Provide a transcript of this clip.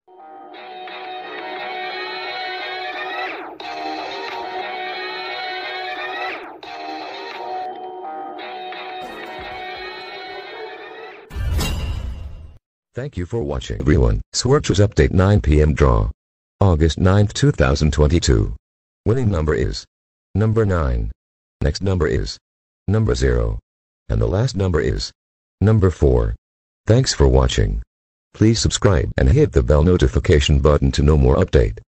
Thank you for watching everyone. Swertres update 9 p.m. draw. August 9th, 2022. Winning number is number 9. Next number is number 0. And the last number is number 4. Thanks for watching. Please subscribe and hit the bell notification button to know more update.